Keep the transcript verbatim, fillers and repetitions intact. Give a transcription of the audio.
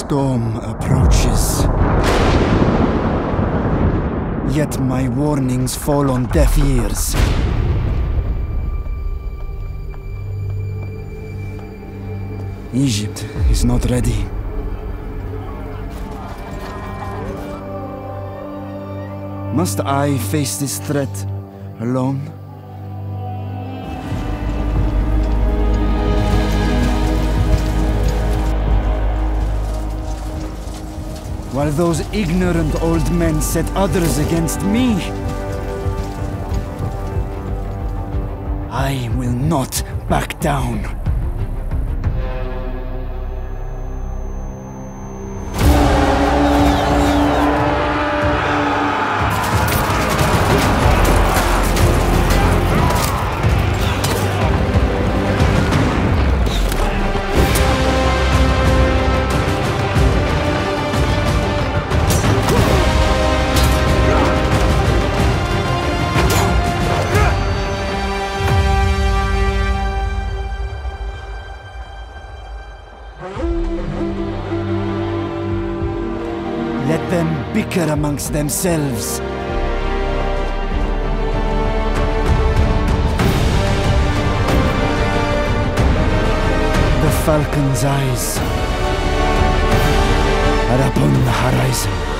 storm approaches. Yet my warnings fall on deaf ears. Egypt is not ready. Must I face this threat alone? While those ignorant old men set others against me, I will not back down. Let them bicker amongst themselves. The falcon's eyes are upon the horizon.